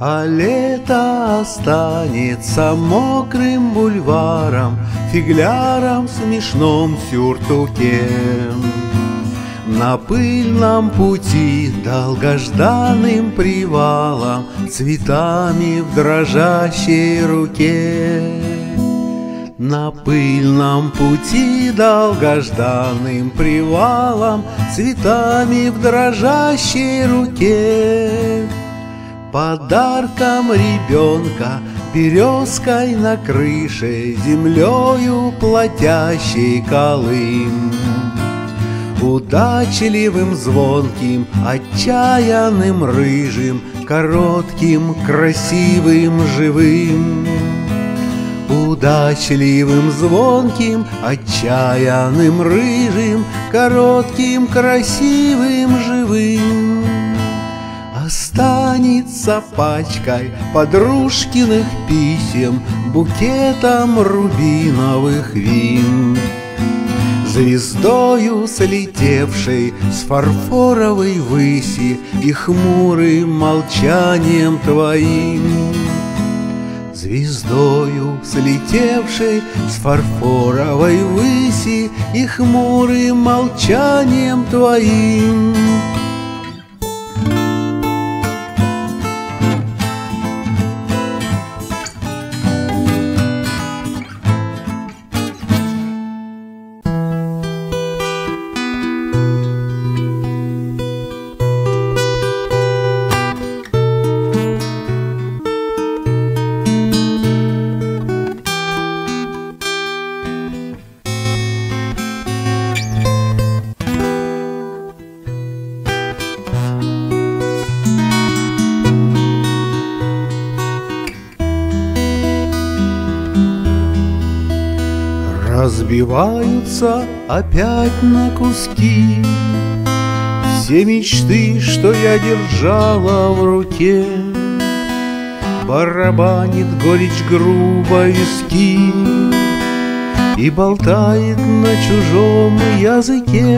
А лето останется мокрым бульваром, фигляром в смешном сюртуке. На пыльном пути долгожданным привалом, цветами в дрожащей руке. На пыльном пути долгожданным привалом, цветами в дрожащей руке. Подарком ребенка, березкой на крыше, землею платящей Колым. Удачливым, звонким, отчаянным, рыжим, коротким, красивым, живым. Удачливым, звонким, отчаянным, рыжим, коротким, красивым, живым. Останется пачкой подружкиных писем, букетом рубиновых вин. Звездою, слетевшей с фарфоровой выси и хмурым молчанием твоим. Звездою, слетевшей с фарфоровой выси и хмурым молчанием твоим. Разбиваются опять на куски все мечты, что я держала в руке. Барабанит горечь грубо виски и болтает на чужом языке.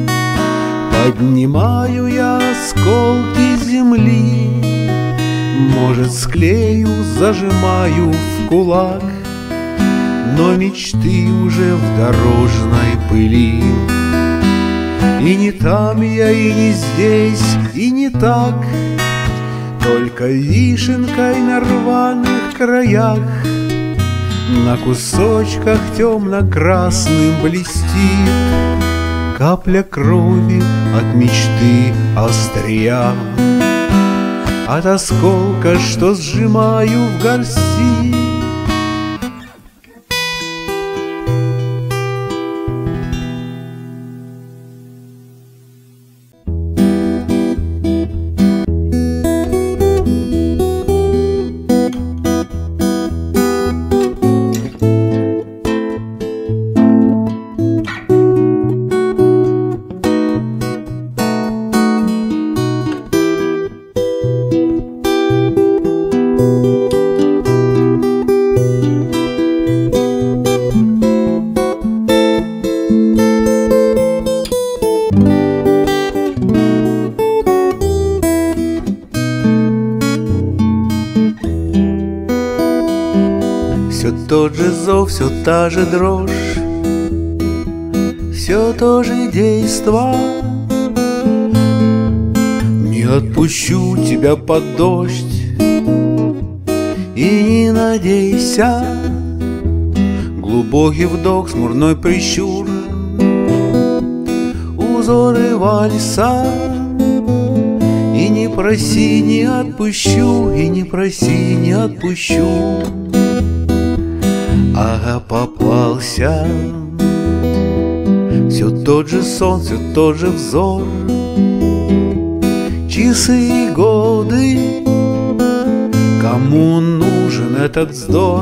Поднимаю я осколки земли, может, склею, зажимаю в кулак, но мечты уже в дорожной пыли. И не там я, и не здесь, и не так, только вишенкой на рваных краях. На кусочках темно-красным блестит капля крови от мечты острия, от осколка, что сжимаю в горсти. Все тот же зов, все та же дрожь, все то же действо. Не отпущу тебя под дождь и не надейся. Глубокий вдох, смурной прищур, узоры вальса. И не проси, не отпущу, и не проси, не отпущу. Ага, попался. Все тот же сон, все тот же взор, часы и годы. Кому нужен этот вздор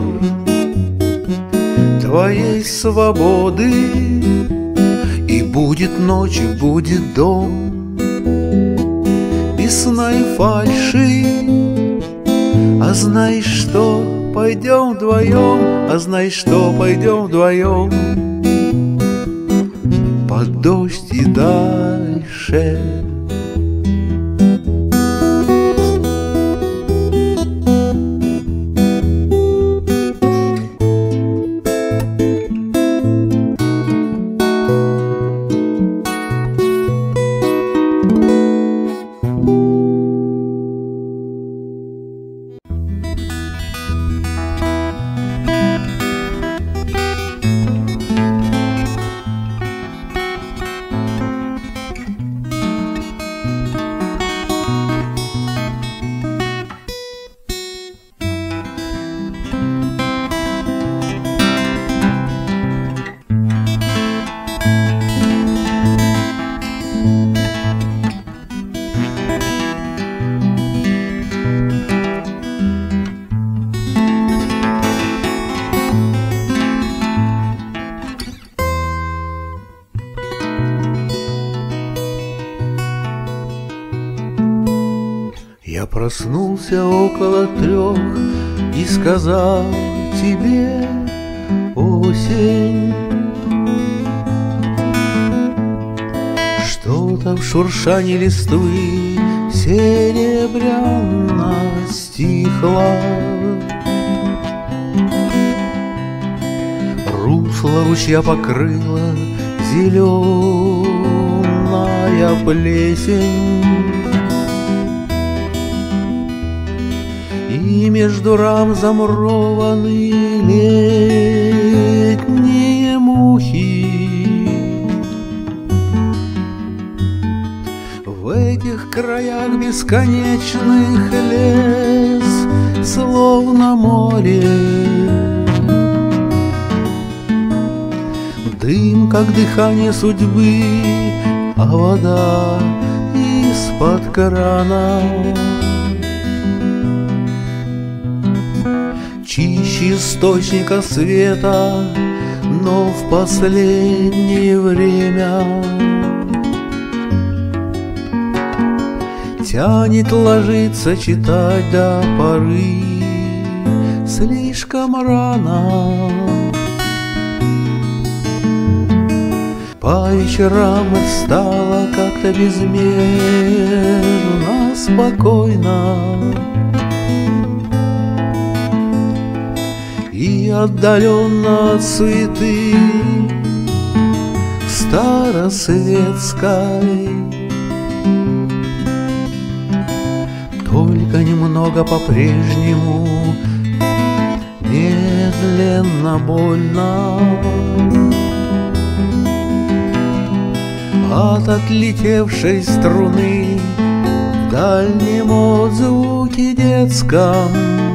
твоей свободы? И будет ночь, и будет дом без сна и фальши. А знаешь что, пойдем вдвоем, а знаешь что, пойдем вдвоем под дождь и дальше. Я проснулся около 3 и сказал тебе: осень. Что-то в шуршании листвы серебряно стихло. Русло ручья покрыла зеленая плесень, и между рам замурованы летние мухи. В этих краях бесконечных лес, словно море. Дым, как дыхание судьбы, а вода из-под крана. Чище источника света, но в последнее время тянет ложиться читать до поры слишком рано. По вечерам стало как-то безмерно спокойно, и отдаленно от суеты старосветской. Только немного по-прежнему медленно, больно от отлетевшей струны в дальнем отзвуке детском.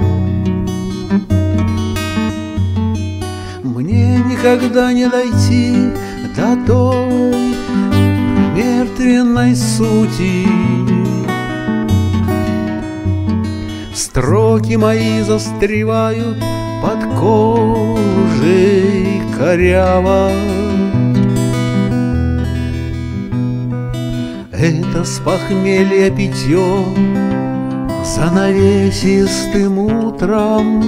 Мне никогда не дойти до той мертвенной сути. Строки мои застревают под кожей коряво. Это с похмелья питьем занавесистым утром.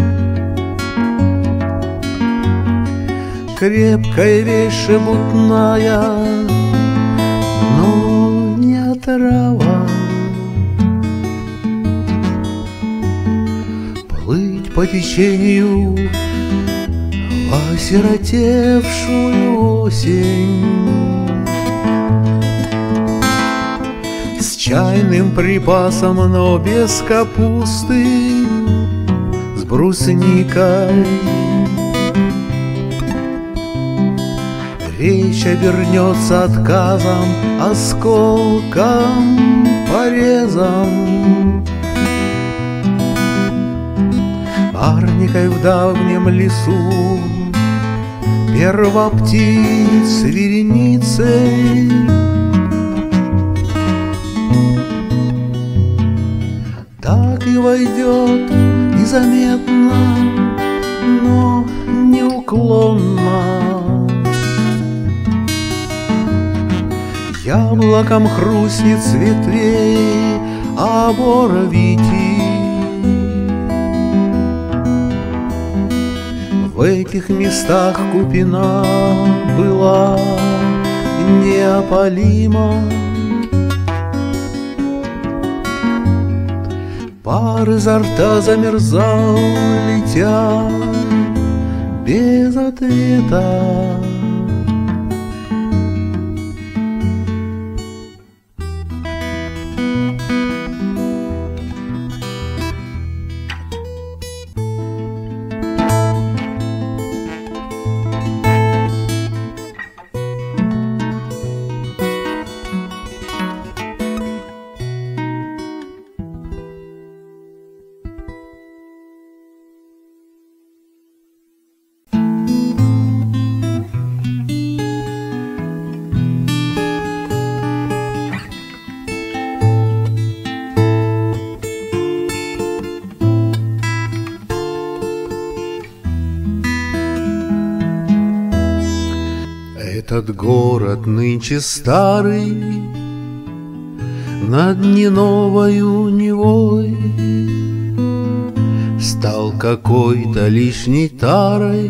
Крепкая вещь шебутная, но не отрава. Плыть по течению в осиротевшую осень, с чайным припасом, но без капусты, с брусникой. Речь обернется отказом, осколком, порезом. Парникой в давнем лесу, первоптиц вереницей. Так и войдет незаметно, но неуклонно. Яблоком хрустнет с ветвей оборовитий. В этих местах купина была неопалима. Пар изо рта замерзал, летя без ответа. Этот город нынче старый, над неновою Невой стал какой-то лишней тарой,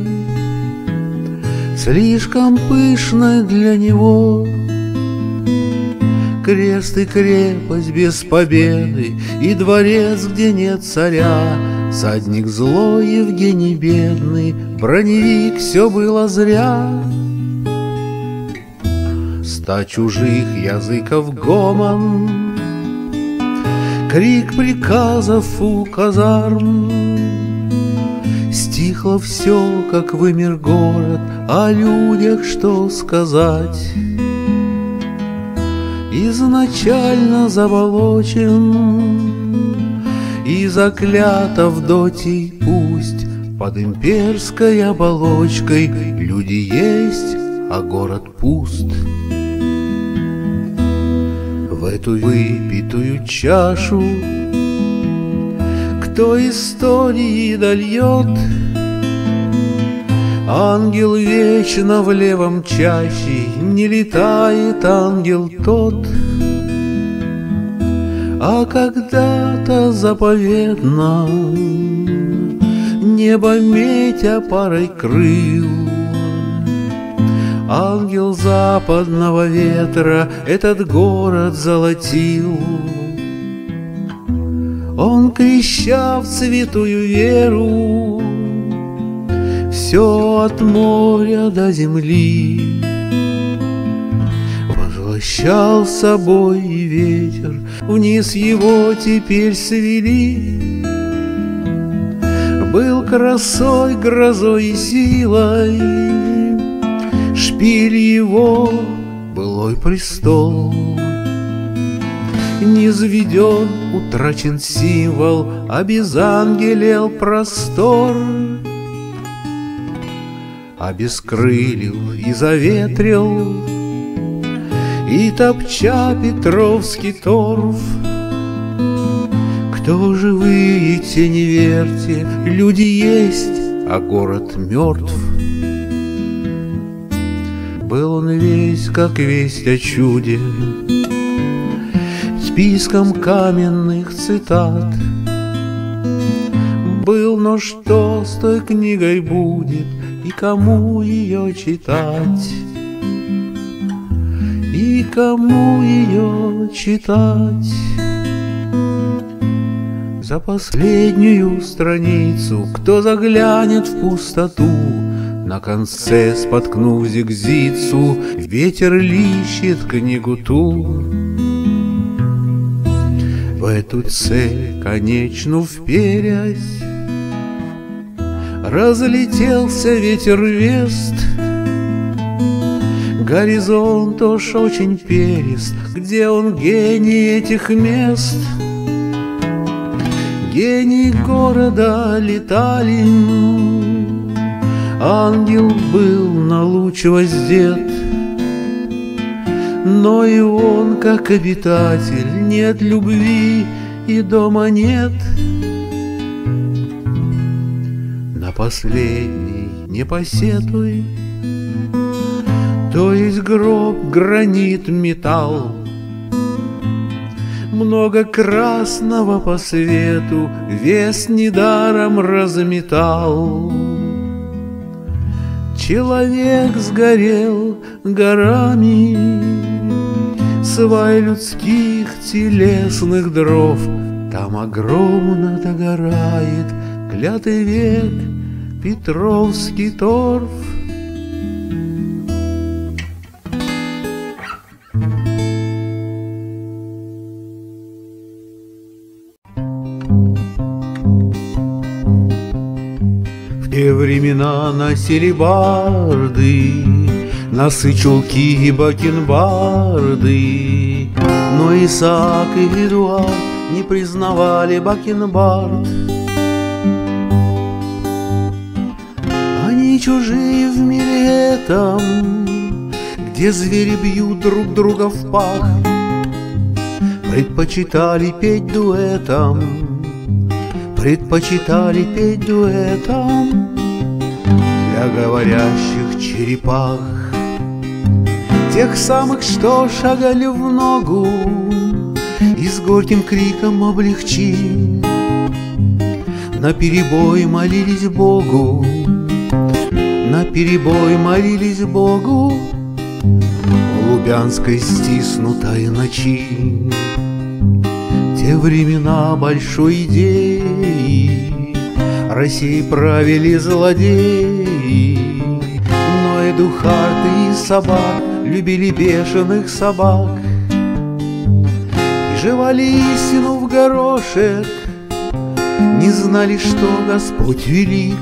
слишком пышной для него. Крест и крепость без победы, и дворец, где нет царя, всадник злой, Евгений бедный, броневик, все было зря. 100 чужих языков гомон, крик приказов у казарм. Стихло все, как вымер город, о людях что сказать. Изначально заволочен и заклят Авдотий пусть. Под имперской оболочкой люди есть, а город пуст. В эту выпитую чашу кто истории дольет? Ангел вечно в левом чаще, не летает ангел тот. А когда-то заповедно небо метя парой крыл, ангел западного ветра этот город золотил. Он, крещав святую веру, все от моря до земли возвращал с собой и ветер, вниз его теперь свели. Был красой, грозой и силой шпиль его, былой престол. Низведен, утрачен символ, обезангелел простор. Обескрылил и заветрил, и топча Петровский торф. Кто же вы, те не верьте, люди есть, а город мертв. Был он весь, как весть о чуде, списком каменных цитат. Был, но что с той книгой будет, и кому ее читать? И кому ее читать? За последнюю страницу кто заглянет в пустоту? На конце, споткнув зигзицу, ветер лищет книгу ту. В эту цель, конечно, вперясь, разлетелся ветер вест. Горизонт уж очень перест, где он гений этих мест? Гений города летали, ангел был на луч воздет, но и он, как обитатель, нет любви и дома нет. На последний не посетуй, то есть гроб, гранит, металл. Много красного по свету вес недаром разметал. Человек сгорел горами свай людских телесных дров. Там огромно догорает клятый век Петровский торф. В те времена носили барды, носы, чулки и бакенбарды, но Исаак и Эдуард не признавали бакенбард. Они чужие в мире этом, где звери бьют друг друга в пах, предпочитали петь дуэтом, предпочитали петь дуэтом для говорящих черепах. Тех самых, что шагали в ногу и с горьким криком облегчим. Наперебой молились Богу, наперебой молились Богу в лубянской стиснутой ночи. Те времена большой идеи Россией правили злодеи, но эдухарты и собак любили бешеных собак и жевали истину в горошек, не знали, что Господь велик.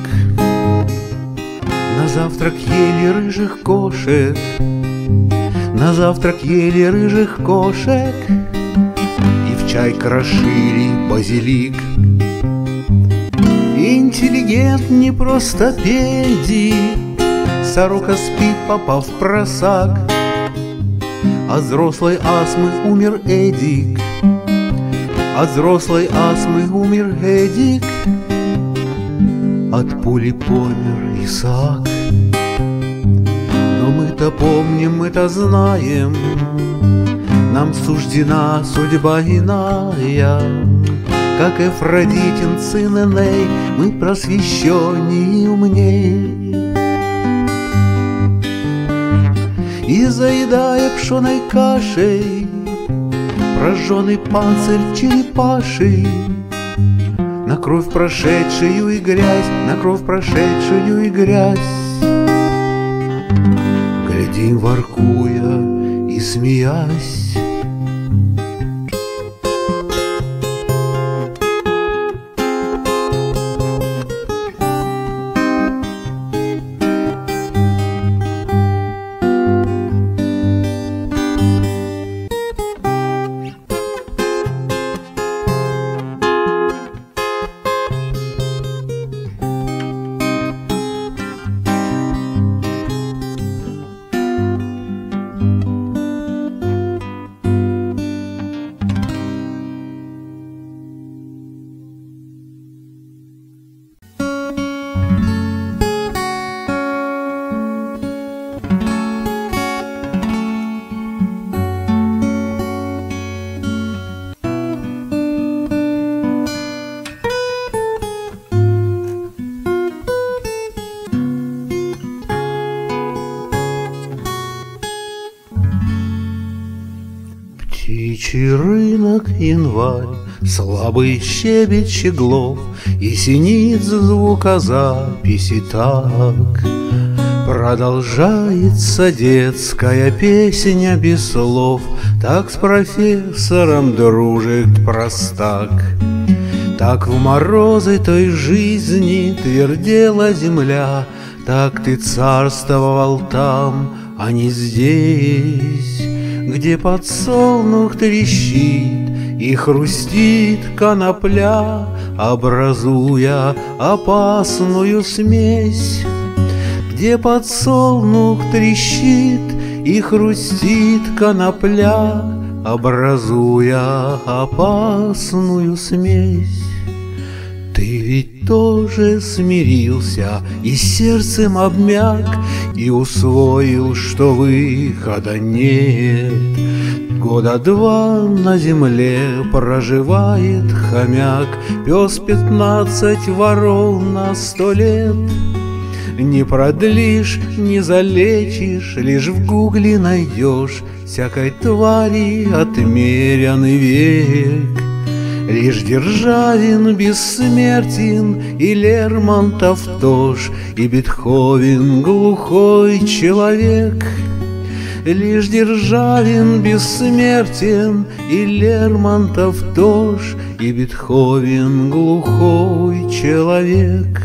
На завтрак ели рыжих кошек, на завтрак ели рыжих кошек и в чай крошили базилик. Интеллигент не просто педик, сорока спит, попав в просак. От взрослой астмы умер Эдик, от взрослой астмы умер Эдик, от пули помер Исаак. Но мы-то помним, мы-то знаем, нам суждена судьба иная. Как Эфродитин сын Эней, мы просвещеннее и умней. И заедая пшеной кашей прожженный панцирь черепаший, на кровь прошедшую и грязь, на кровь прошедшую и грязь, глядим, воркуя и смеясь. Птичий рынок, январь, слабый щебет щеглов и синиц звукозаписи так. Продолжается детская песня без слов, так с профессором дружит простак. Так в морозы той жизни твердела земля, так ты царствовал там, а не здесь, где подсолнух трещит и хрустит конопля, образуя опасную смесь. Где подсолнух трещит и хрустит конопля, образуя опасную смесь. Ты ведь тоже смирился и сердцем обмяк, и усвоил, что выхода нет. Года два на земле проживает хомяк, пес 15, ворон на 100 лет. Не продлишь, не залечишь, лишь в гугле найдешь всякой твари отмеренный век. Лишь Державин бессмертен, и Лермонтов тоже, и Бетховен глухой человек. Лишь Державин бессмертен, и Лермонтов тоже, и Бетховен глухой человек.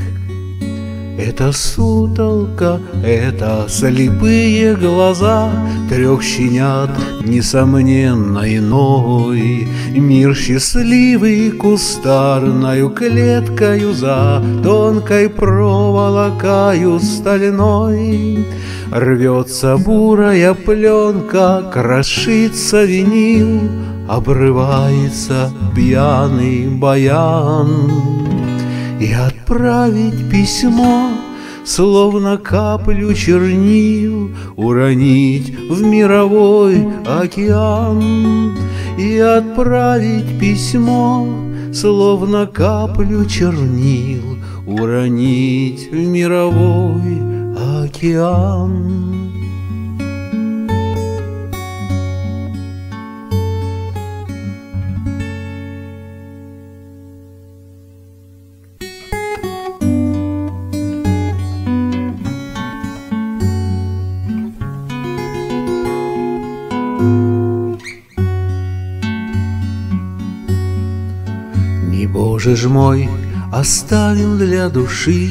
Это сутолка, это слепые глаза трех щенят, несомненно иной. Мир счастливый кустарною клеткою за тонкой проволокою стальной. Рвется бурая пленка, крошится винил, обрывается пьяный баян. И отправить письмо, словно каплю чернил, уронить в мировой океан. и отправить письмо, словно каплю чернил уронить в мировой океан. Не, Боже ж мой, оставим для души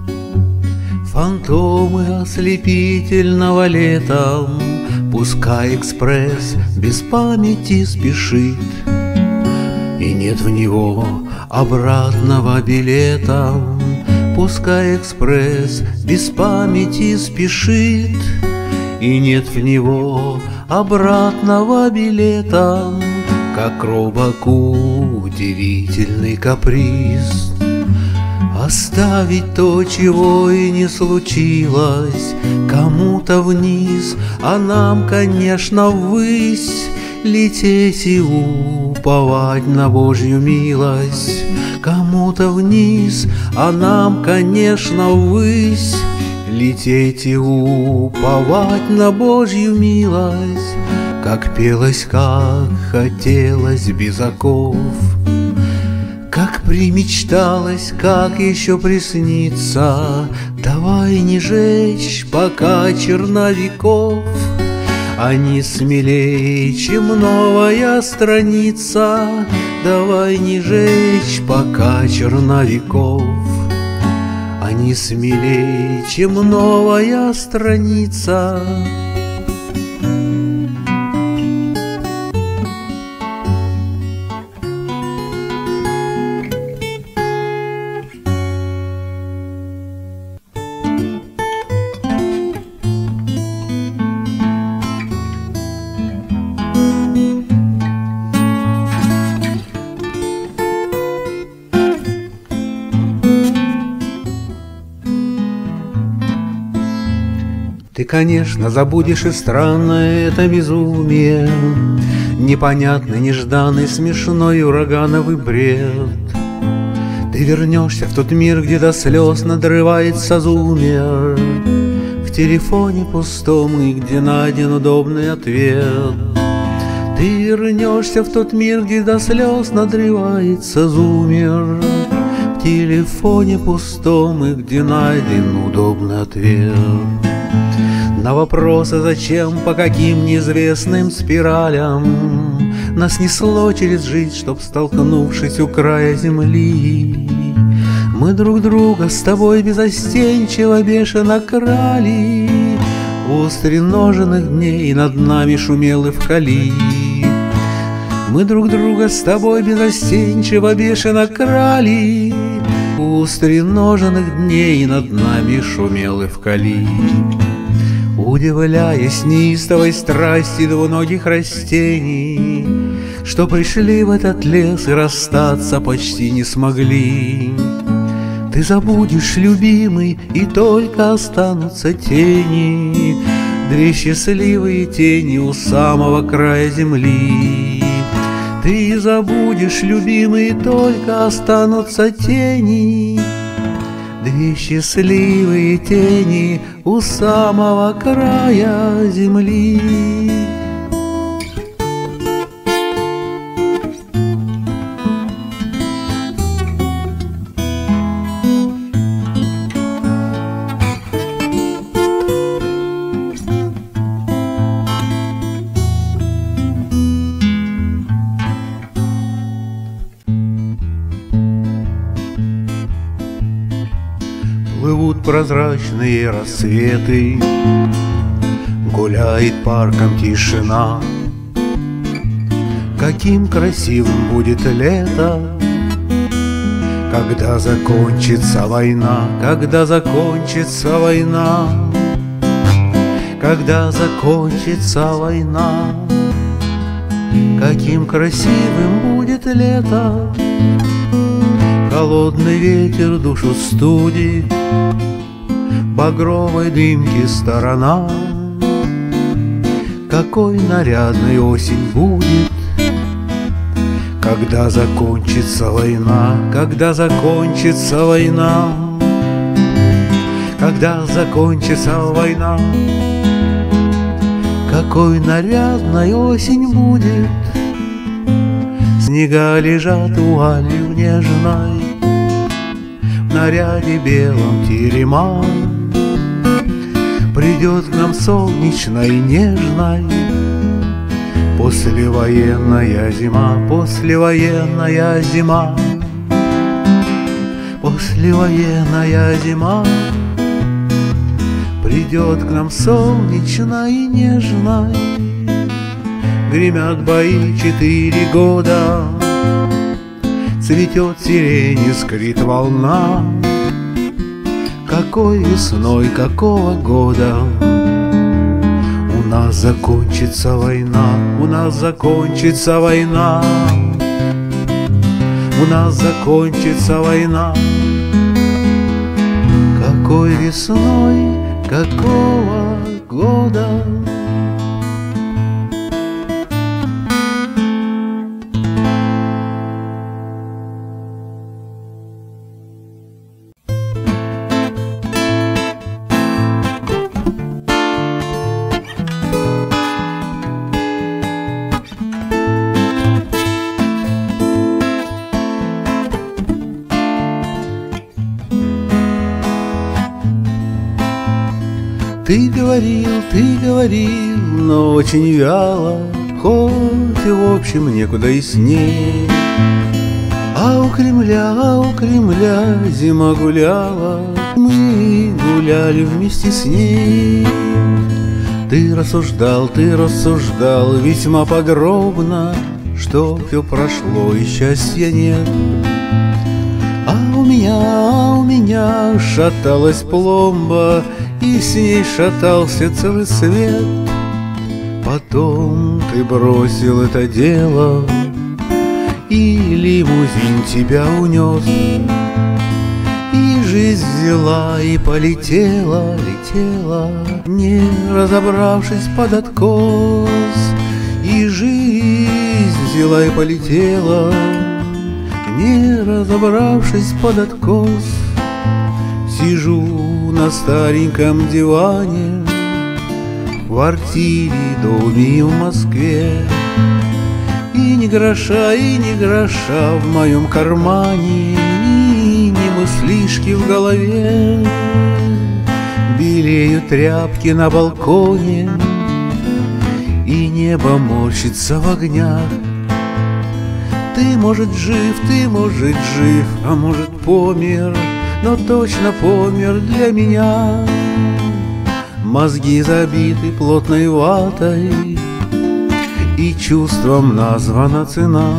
фантомы ослепительного лета. Пускай экспресс без памяти спешит, и нет в него обратного билета. Пускай экспресс без памяти спешит, и нет в него обратного билета. Как робоку удивительный каприз оставить то, чего и не случилось. Кому-то вниз, а нам, конечно, ввысь лететь и уповать на Божью милость. Кому-то вниз, а нам, конечно, ввысь лететь и уповать на Божью милость. Как пелось, как хотелось без оков, как примечталось, как еще приснится. Давай не жечь, пока черновиков, они смелее, чем новая страница. Давай не жечь, пока черновиков, они смелее, чем новая страница. Ты, конечно, забудешь и странное это безумие, непонятный, нежданный, смешной урагановый бред. Ты вернешься в тот мир, где до слез надрывается зумер, в телефоне пустом и где найден удобный ответ. Ты вернешься в тот мир, где до слез надрывается зумер, в телефоне пустом и где найден удобный ответ. На вопросы, зачем, по каким неизвестным спиралям нас несло через жизнь, чтоб, столкнувшись у края земли, мы друг друга с тобой безостенчиво бешено крали. У стреноженных дней над нами шумел и вкали. Мы друг друга с тобой безостенчиво бешено крали. У стреноженных дней над нами шумел и вкали. Удивляясь неистовой страсти двуногих растений, что пришли в этот лес и расстаться почти не смогли. Ты забудешь, любимый, и только останутся тени, две счастливые тени у самого края земли. Ты забудешь, любимый, и только останутся тени, две счастливые тени у самого края земли. Плывут прозрачные рассветы, гуляет парком тишина. Каким красивым будет лето, когда закончится война, когда закончится война, когда закончится война. Каким красивым будет лето, холодный ветер душу студит, багровой дымки сторона. Какой нарядной осень будет, Когда закончится война, когда закончится война, когда закончится война, какой нарядной осень будет. Снега лежат вуалью нежной, в наряде белом терема. Придет к нам солнечной нежной послевоенная зима, послевоенная зима, послевоенная зима. Придет к нам солнечной и нежной. Гремят бои 4 года, цветет сирень, искрит волна. Какой весной, какого года у нас закончится война, у нас закончится война, у нас закончится война. Какой весной, какого года? Ты говорил, но очень вяло, хоть и в общем некуда и с ней. А у Кремля зима гуляла, мы гуляли вместе с ней. Ты рассуждал весьма подробно, что все прошло и счастья нет. А у меня шаталась пломба, и с ней шатался целый свет. Потом ты бросил это дело, и лимузин тебя унес. И жизнь взяла и полетела, летела, не разобравшись под откос. И жизнь взяла и полетела, не разобравшись под откос. Сижу на стареньком диване в квартире, доме в Москве, и ни гроша в моем кармане, и ни мыслишки в голове. Белеют тряпки на балконе, и небо морщится в огнях. Ты, может, жив, а может, помер, но точно помер для меня. Мозги забиты плотной ватой, и чувством названа цена.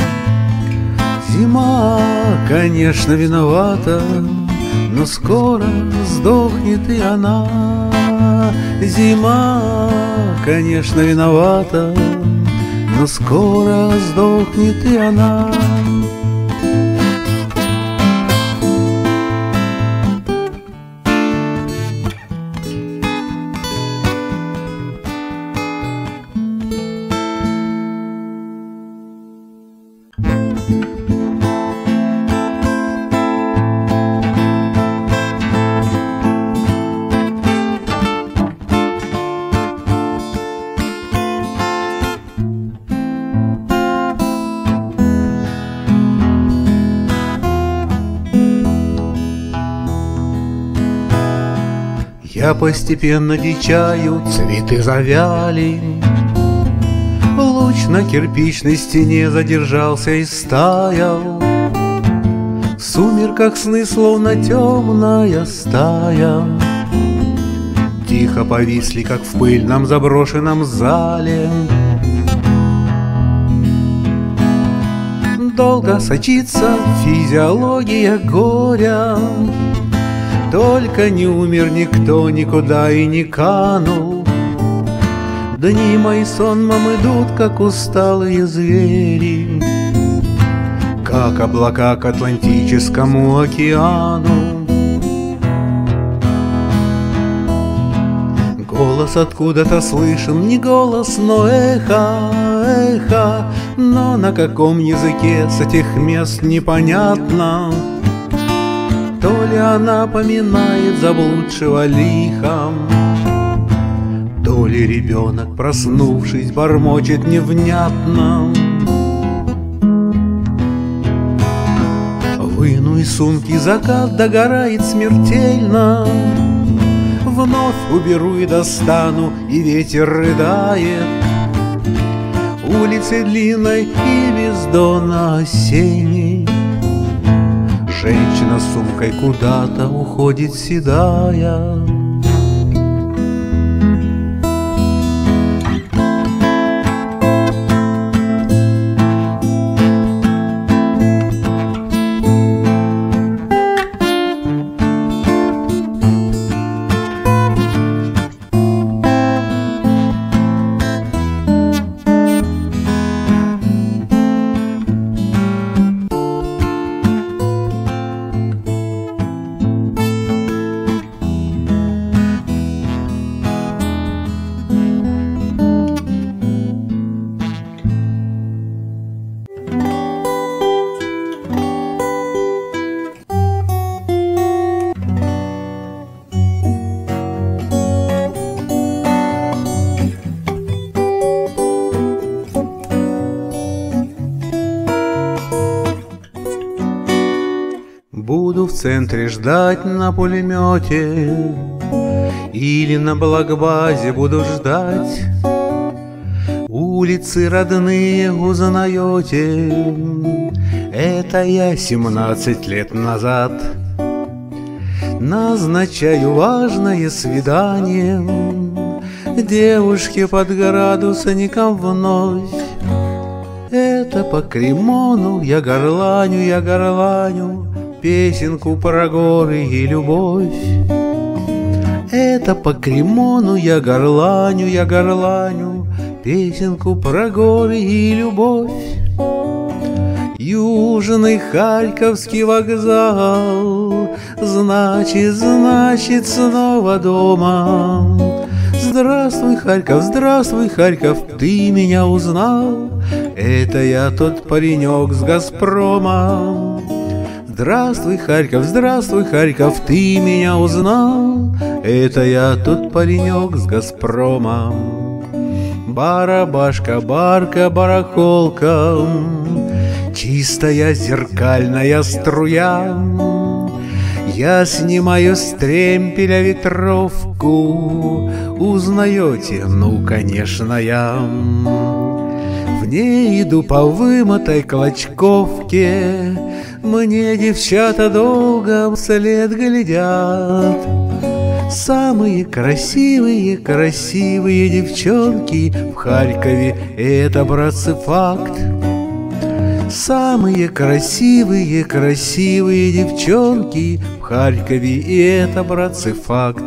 Зима, конечно, виновата, но скоро сдохнет и она. Зима, конечно, виновата, но скоро сдохнет и она. Я постепенно дичаю, цветы завяли. Луч на кирпичной стене задержался и стаял. В сумерках сны, словно темная стая, тихо повисли, как в пыльном заброшенном зале. Долго сочится физиология горя, только не умер никто, никуда и не канул. Дни мои сонмом идут, как усталые звери, как облака к Атлантическому океану. Голос откуда-то слышен, не голос, но эхо, эхо. Но на каком языке с этих мест непонятно. То ли она поминает заблудшего лихом, то ли ребенок, проснувшись, бормочет невнятно. Выну из сумки закат, догорает смертельно. Вновь уберу и достану, и ветер рыдает. Улицей длинной и бездонно осенней женщина с сумкой куда-то уходит седая. Буду в центре ждать на пулемете или на благбазе буду ждать. Улицы родные узнаете, это я 17 лет назад. Назначаю важное свидание девушке под градусником вновь. Это по кремону я горланю песенку про горы и любовь. Это по кремону я горланю песенку про горы и любовь. Южный Харьковский вокзал, значит, снова дома. Здравствуй, Харьков, ты меня узнал? Это я тот паренек с «Газпрома». Здравствуй, Харьков, ты меня узнал? Это я тот паренек с «Газпрома». Барабашка, барка, барахолка, чистая зеркальная струя. Я снимаю с тремпеля ветровку. Узнаете? Ну, конечно, я. В ней иду по вымытой клочковке. Мне девчата долго вслед глядят. Самые красивые девчонки в Харькове — это, братцы, факт. Самые красивые девчонки в Харькове — и это, братцы, факт.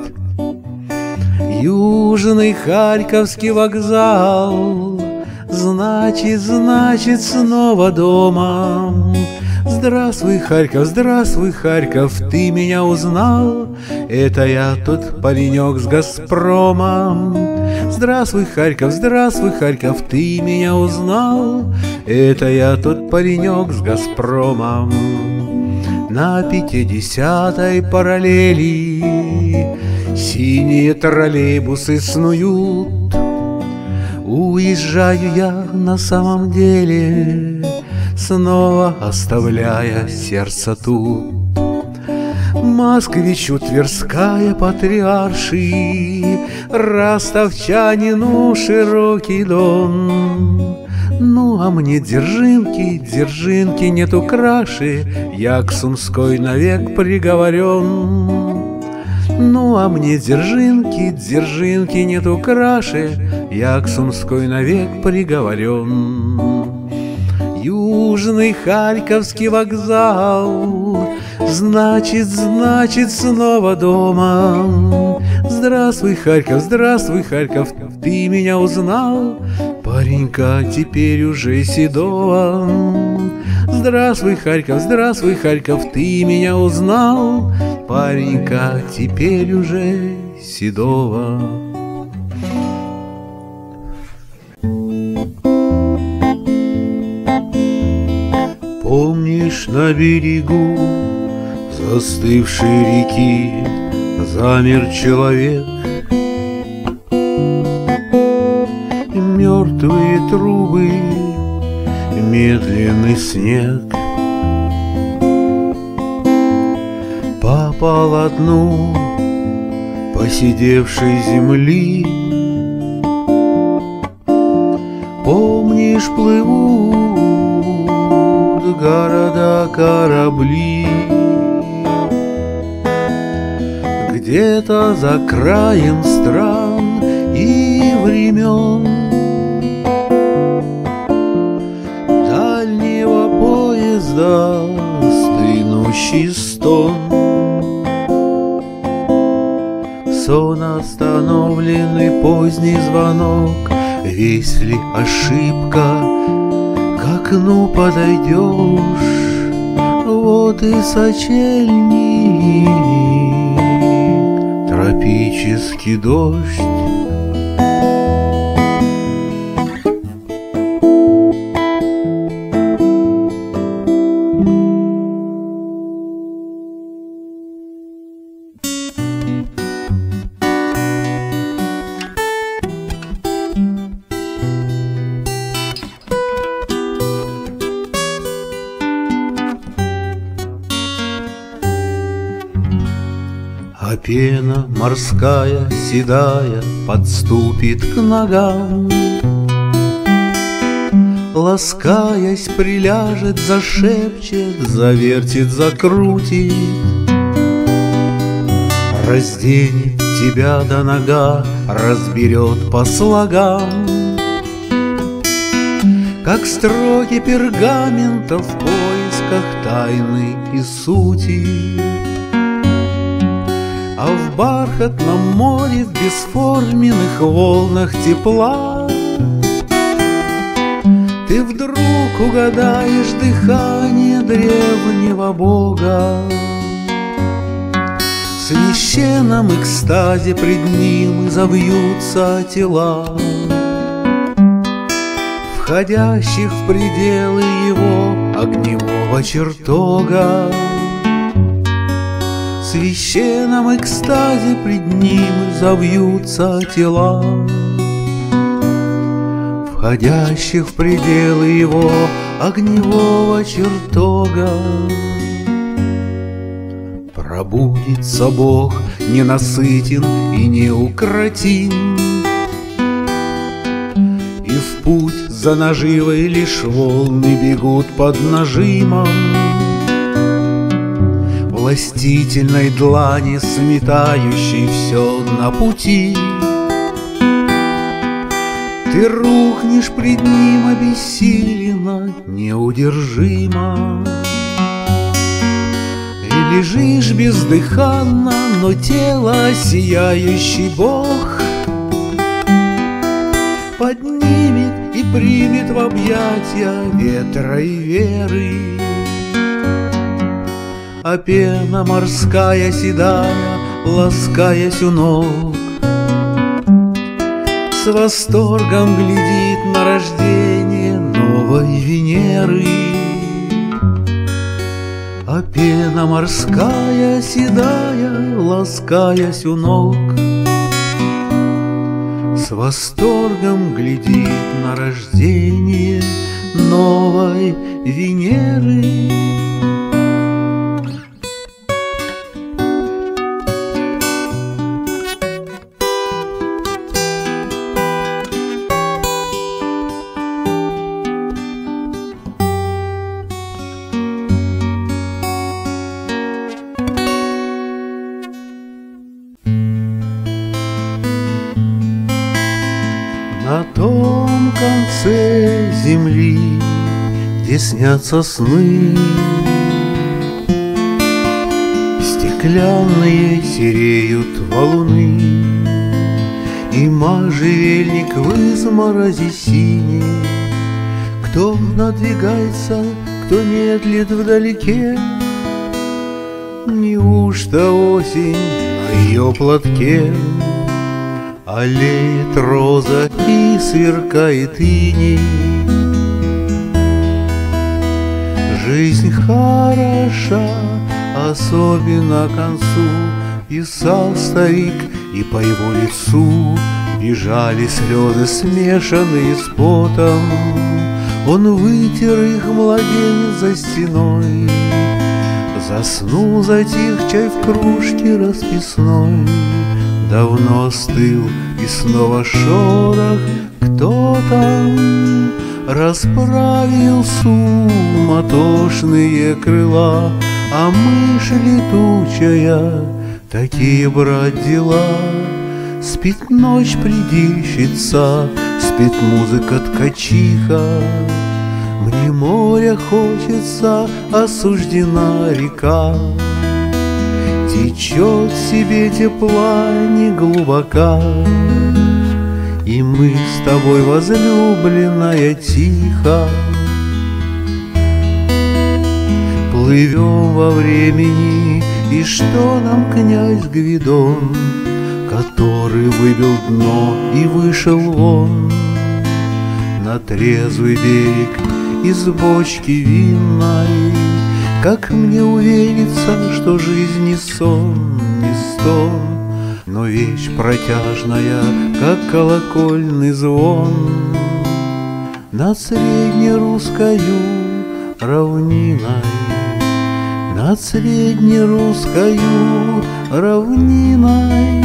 Южный Харьковский вокзал, значит, снова дома. Здравствуй, Харьков, ты меня узнал? Это я тот паренек с «Газпрома». Здравствуй, Харьков, ты меня узнал? Это я тот паренек с «Газпрома». На 50-й параллели синие троллейбусы снуют. Уезжаю я на самом деле, снова оставляя сердце тут. Москвичу Тверская патриарши, ростовчанину широкий дом. Ну, а мне Дзержинки нету краше, я к Сумской навек приговорен. Ну, а мне Дзержинки нету краше, я к Сумской навек приговорен. Южный Харьковский вокзал, значит, снова дома. Здравствуй, Харьков, ты меня узнал? Паренька теперь уже седого. Здравствуй, Харьков, ты меня узнал? Паренька теперь уже седого. на берегу застывшей реки замер человек. Мертвые трубы, медленный снег по полотну поседевшей земли. Помнишь, плывут города, корабли, где-то за краем стран и времен. Дальнего поезда стынущий стон, сон остановленный, поздний звонок. Весь ли ошибка, к окну подойдешь, вот и сочельник, тропический дождь. А пена морская седая подступит к ногам, ласкаясь, приляжет, зашепчет, завертит, закрутит, разденет тебя до нога, разберет по слогам, как строки пергамента в поисках тайны и сути. А в бархатном море, в бесформенных волнах тепла, ты вдруг угадаешь дыхание древнего бога. В священном экстазе пред ним изовьются тела, входящих в пределы его огневого чертога. В священном экстазе пред ним завьются тела, входящих в пределы его огневого чертога. Пробудится Бог ненасытен и неукротим, и в путь за наживой лишь волны бегут под нажимом властительной длани, сметающей все на пути. Ты рухнешь пред ним обессиленно, неудержимо, и лежишь бездыханно, но тело сияющий Бог поднимет и примет в объятия ветра и веры. А пена морская седая, ласкаясь у ног, с восторгом глядит на рождение новой Венеры. А пена морская седая, ласкаясь у ног, с восторгом глядит на рождение новой Венеры. На том конце земли, где снятся сны, стеклянные сереют валуны, и можжевельник в изморози синий. Кто надвигается, кто медлит вдалеке, неужто осень на ее платке? Аллеет роза и сверкает иней, Жизнь хороша, особенно к концу, писал старик, и по его лицу бежали слезы, смешанные с потом. Он вытер их, младенец, за стеной, заснул, затих чай в кружке расписной. Давно остыл, и снова шорох, кто там расправил суматошные крыла, а мышь летучая, такие, брат, дела. Спит ночь предильщица, спит музыка ткачиха. Мне моря хочется, осуждена река. Течет себе тепла не глубока, и мы с тобой, возлюбленная, тихо плывем во времени. И что нам князь Гвидон, который выбил дно и вышел вон на трезвый берег из бочки винной? Как мне увериться, что жизнь не сон, не стон, но вещь протяжная, как колокольный звон над среднерусскою равниной, над среднерусскою равниной.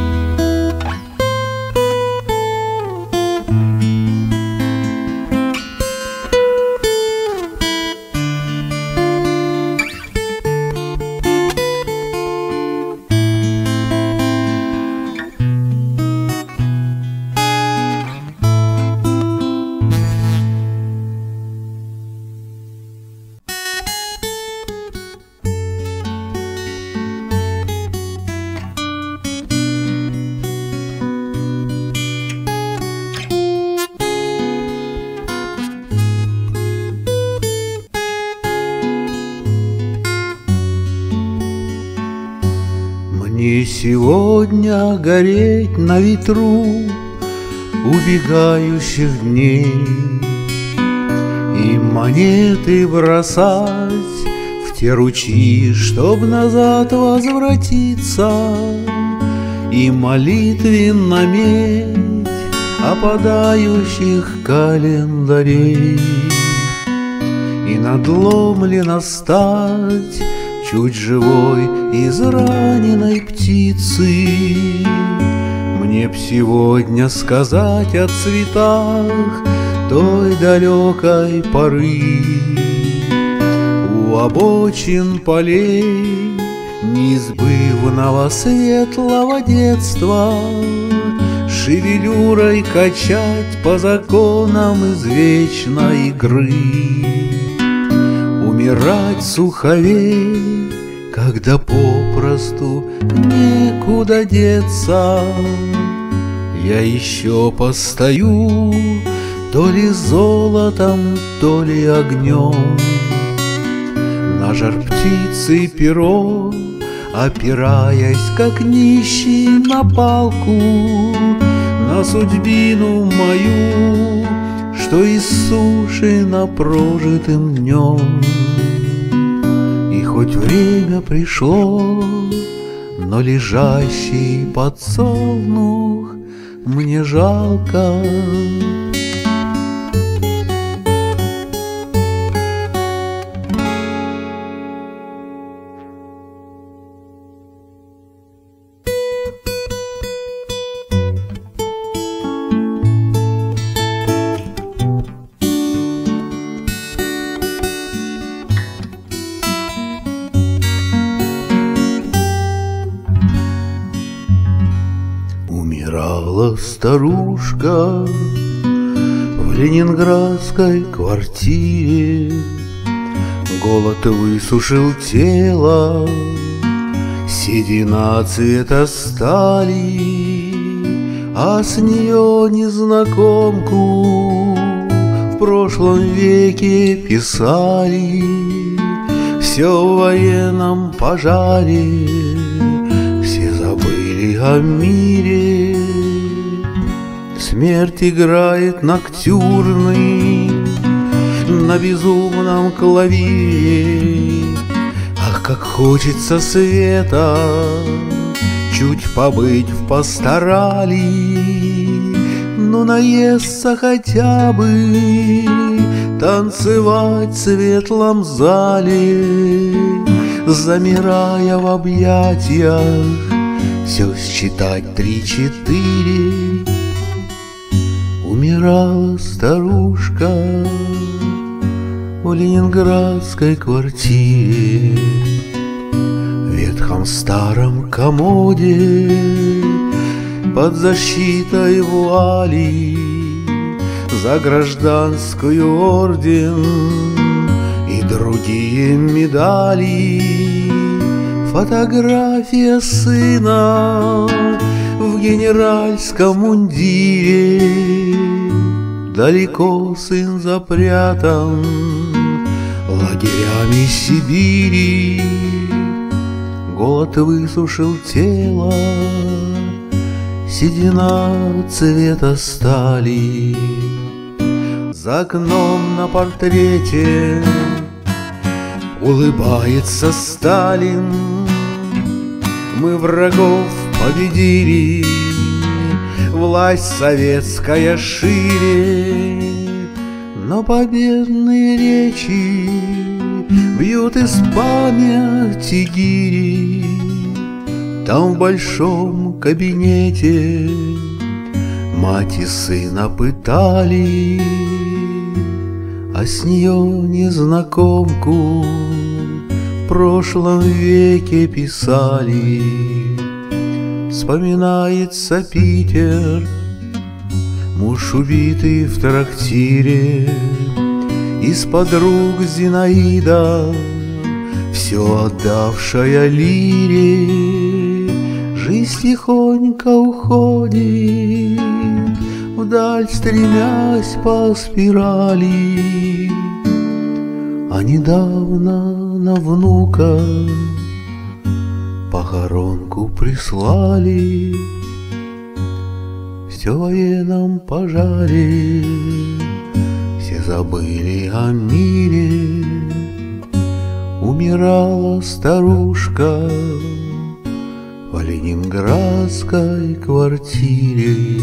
Мне сегодня гореть на ветру убегающих дней и монеты бросать в те ручьи, чтоб назад возвратиться, и молитвенно медь опадающих календарей, и надломленно стать чуть живой из раненой птицы. Мне б сегодня сказать о цветах той далекой поры. У обочин полей неизбывного светлого детства шевелюрой качать по законам извечной игры. Умирать суховей, когда попросту некуда деться. Я еще постою то ли золотом, то ли огнем на жар птицы перо, опираясь, как нищий, на палку, на судьбину мою, что иссушена прожитым днем. И хоть время пришло, но лежащий подсолнух мне жалко. Умирала старушка в ленинградской квартире, голод высушил тело, седина цвета стали, а с нее незнакомку в прошлом веке писали. Все в военном пожаре, все забыли о мире. Смерть играет ноктюрный на безумном клавире. Ах, как хочется света, чуть побыть в пасторали, ну наесться хотя бы, танцевать в светлом зале, замирая в объятиях, все считать 3-4. Умирала старушка в ленинградской квартире, в ветхом старом комоде, под защитой вуали, за гражданскую орден и другие медали. Фотография сына в генеральском мундире, далеко сын запрятан лагерями Сибири. Голод высушил тело, седина цвета стали. За окном на портрете улыбается Сталин. Мы врагов победили, власть советская шире, но победные речи бьют из памяти гири. Там в большом кабинете мать и сына пытали, а с нее незнакомку в прошлом веке писали. Вспоминается Питер, муж убитый в трактире, из подруг Зинаида, все отдавшая лире. Жизнь тихонько уходит вдаль, стремясь по спирали, а недавно на внука похоронку прислали. Все в военном пожаре, все забыли о мире. Умирала старушка в ленинградской квартире.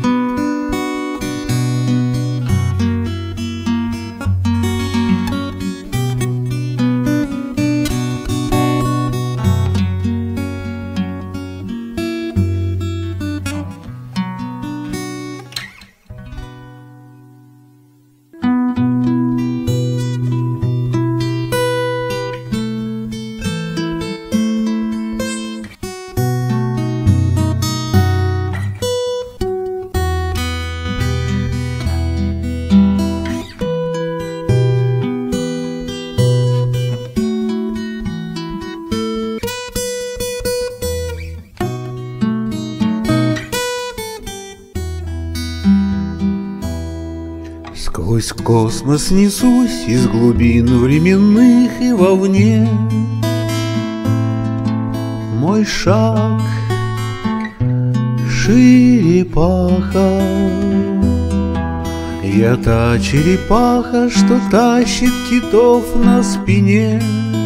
Сквозь космос несусь из глубин временных и вовне. Мой шаг шире паха. Я та черепаха, что тащит китов на спине.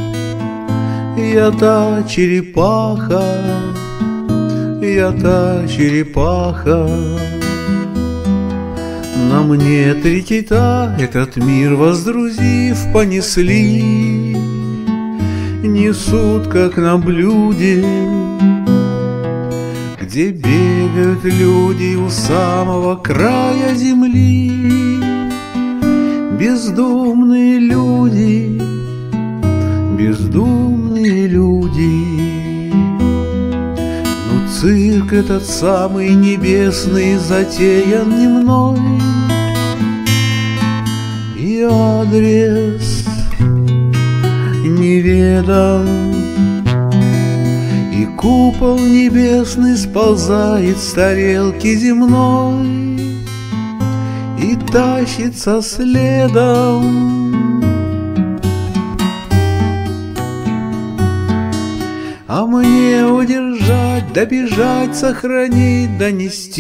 Я та черепаха, я та черепаха. На мне 3 кита, этот мир воздрузив, понесли. Несут, как на блюде, где бегают люди у самого края земли. Бездумные люди, бездумные люди. Но цирк этот самый небесный затеян не мной. И адрес неведом, и купол небесный сползает с тарелки земной и тащится следом. А мне удержать, добежать, сохранить,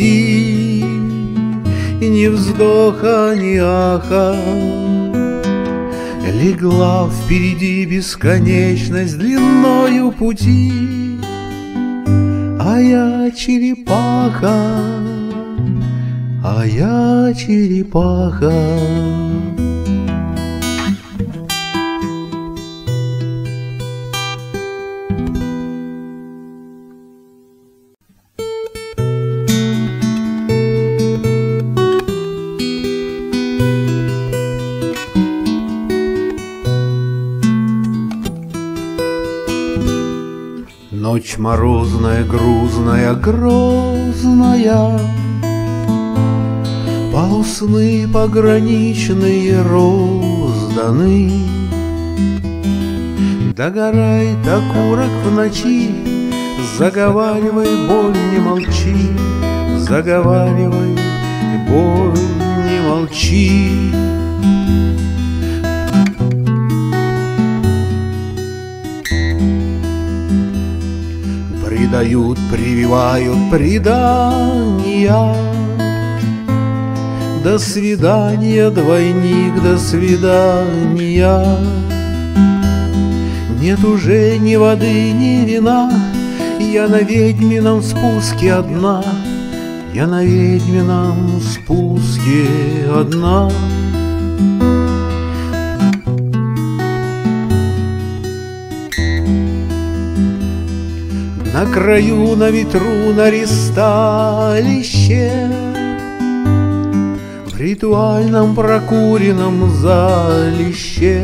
донести, и ни вздоха, ни аха. Легла впереди бесконечность длиною пути, а я черепаха, а я черепаха. Ночь морозная, грузная, грозная, полусны пограничные розданы. Догорает окурок в ночи, заговаривай, боль, не молчи, заговаривай, боль, не молчи. Предают, прививают предания. До свидания, двойник, до свидания. Нет уже ни воды, ни вина, я на ведьмином спуске одна, я на ведьмином спуске одна. На краю, на ветру, на ристалище, в ритуальном прокуренном залище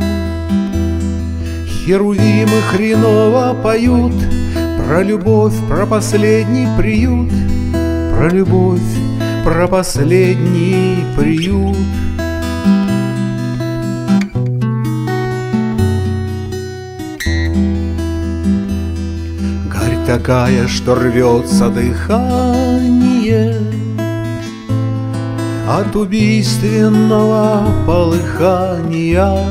херувимы хреново поют про любовь, про последний приют, про любовь, про последний приют. Такая, что рвется дыхание от убийственного полыхания.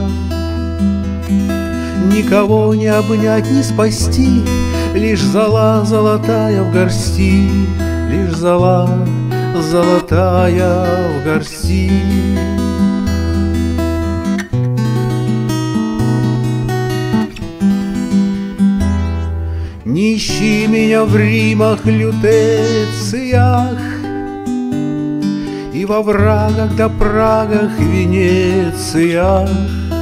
Никого не обнять, не спасти, лишь зола золотая в горсти, лишь зола золотая в горсти. Не ищи меня в Римах, Лютециях и во врагах да Прагах, Венециях.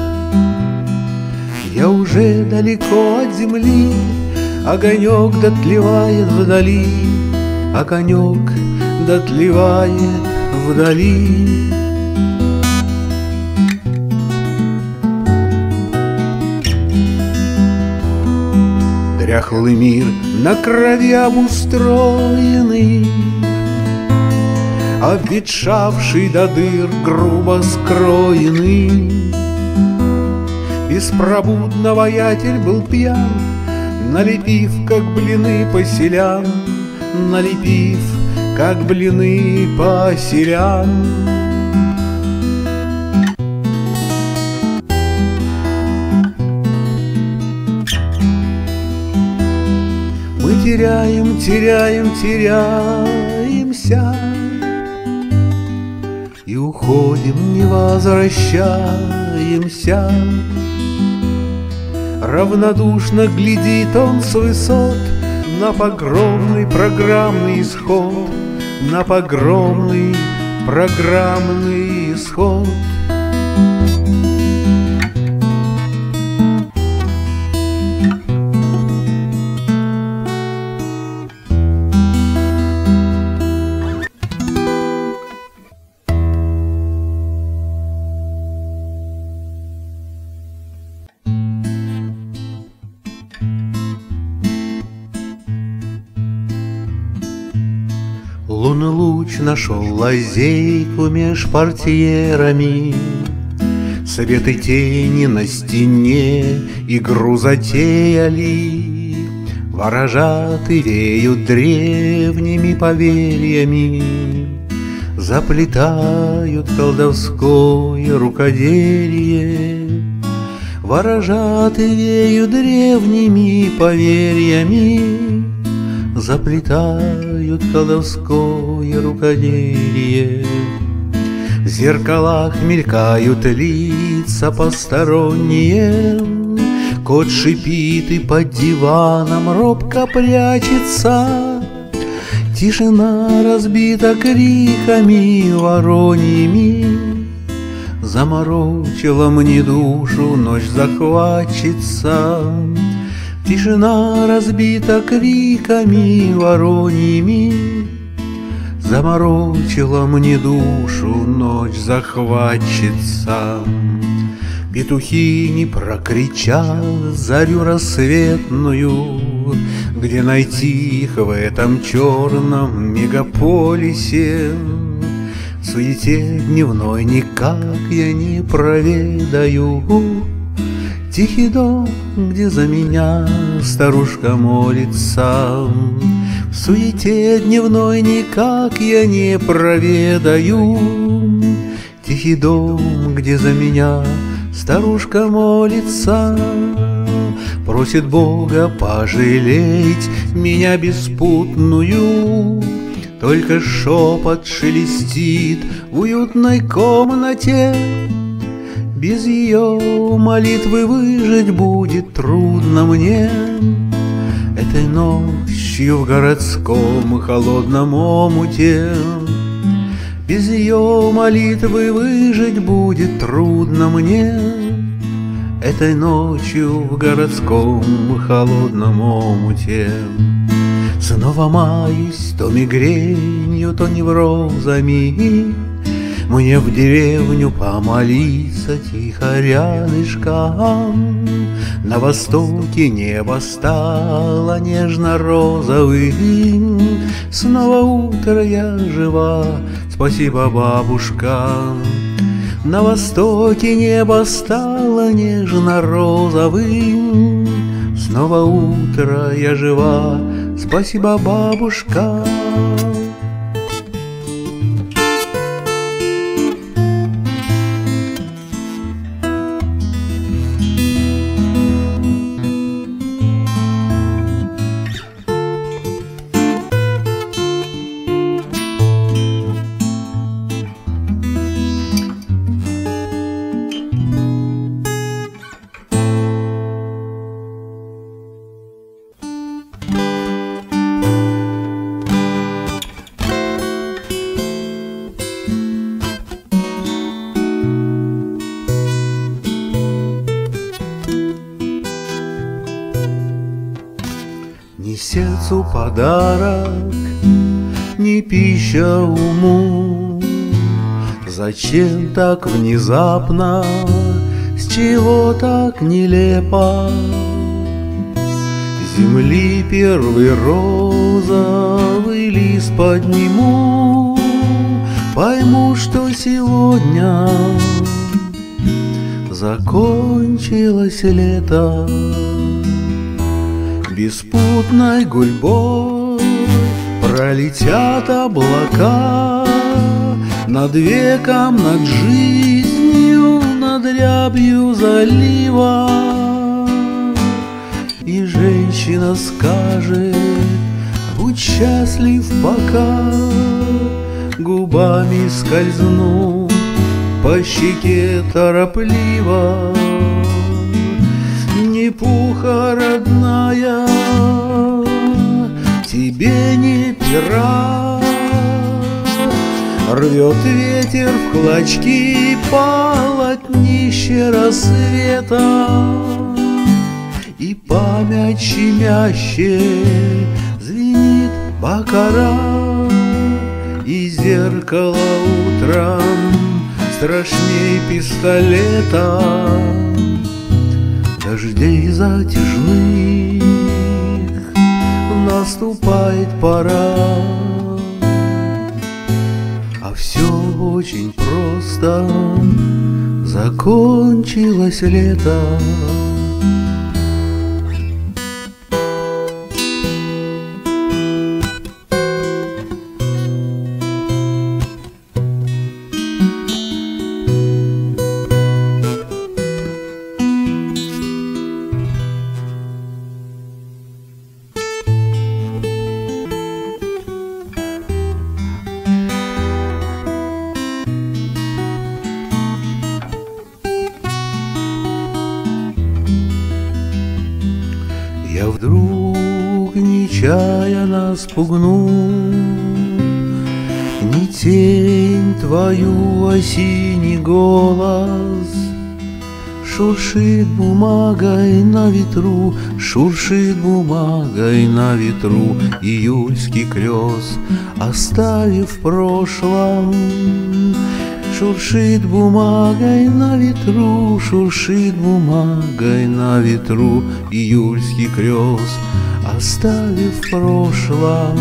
Я уже далеко от земли, огонек дотлевает вдали, огонек дотлевает вдали. Дряхлый мир на крови обустроенный, обветшавший до дыр, грубо скроенный. Беспробудно воятель был пьян, налепив, как блины поселян, налепив, как блины поселян. Теряем, теряем, теряемся и уходим, не возвращаемся. Равнодушно глядит он с высот на погромный программный исход, на погромный программный исход. Лунный луч нашел лазейку меж портьерами, свет и тени на стене игру затеяли. Ворожаты веют древними поверьями, заплетают колдовское рукоделие. Ворожаты веют древними поверьями, заплетают колдовское рукоделие. В зеркалах мелькают лица посторонние, кот шипит и под диваном робко прячется. Тишина разбита криками вороньими, заморочила мне душу ночь захватчица. Тишина разбита криками вороньими, заморочила мне душу ночь захватчица. Петухи не прокричат зарю рассветную, где найти их в этом черном мегаполисе. В суете дневной никак я не проведаю тихий дом, где за меня старушка молится. В суете дневной никак я не проведаю тихий дом, где за меня старушка молится. Просит Бога пожалеть меня беспутную, только шепот шелестит в уютной комнате. Без ее молитвы выжить будет трудно мне. Этой ночью в городском холодном омуте без ее молитвы выжить будет трудно мне. Этой ночью в городском холодном омуте снова маюсь то мигренью, то неврозами. Мне в деревню помолиться тихо рядышком. На востоке небо стало нежно-розовым. Снова утро, я жива, спасибо, бабушка. На востоке небо стало нежно-розовым. Снова утро, я жива, спасибо, бабушка. Ни сердцу подарок, ни пища уму. Зачем так внезапно, с чего так нелепо? Земли первый розовый лист подниму, пойму, что сегодня закончилось лето. Беспутной гурьбой пролетят облака над веком, над жизнью, над рябью залива. И женщина скажет: будь счастлив пока, губами скользну по щеке торопливо. Ни пуха, родная, тебе не пера. Рвет ветер в клочки полотнище рассвета, и память щемяще звенит бакара, и зеркало утром страшней пистолета. Дождей затяжных наступает пора, а все очень просто, закончилось лето. нечая нас пугнуть. Ни тень твою, осенний голос шуршит бумагой на ветру, шуршит бумагой на ветру июльский крёст, оставив в прошлом. Шуршит бумагой на ветру, шуршит бумагой на ветру июльский крёст, оставив в прошлом.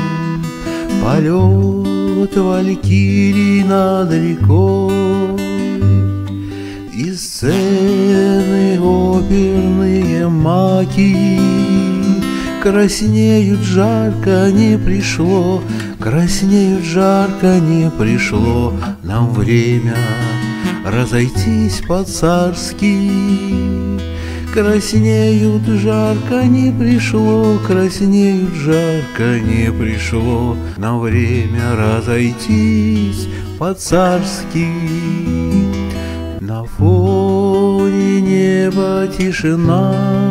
Полет валькирий над рекой, и сцены оперные маки краснеют, жарко не пришло, краснеют, жарко не пришло нам время разойтись по-царски. Краснеют, жарко не пришло, краснеют, жарко не пришло нам время разойтись по-царски. На фоне неба тишина,